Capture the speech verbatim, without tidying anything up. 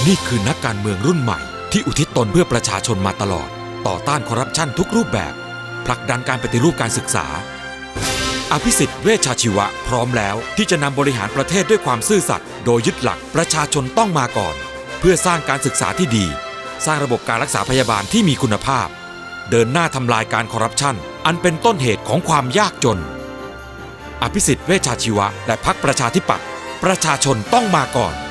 นี่คือนักการเมืองรุ่นใหม่ที่อุทิศตนเพื่อประชาชนมาตลอดต่อต้านคอร์รัปชันทุกรูปแบบผลักดันการปฏิรูปการศึกษาอภิสิทธิ์เวชชาชีวะพร้อมแล้วที่จะนำบริหารประเทศด้วยความซื่อสัตย์โดยยึดหลักประชาชนต้องมาก่อนเพื่อสร้างการศึกษาที่ดีสร้างระบบการรักษาพยาบาลที่มีคุณภาพเดินหน้าทำลายการคอร์รัปชันอันเป็นต้นเหตุของความยากจนอภิสิทธิ์เวชชาชีวะและพรรคประชาธิปัตย์ประชาชนต้องมาก่อน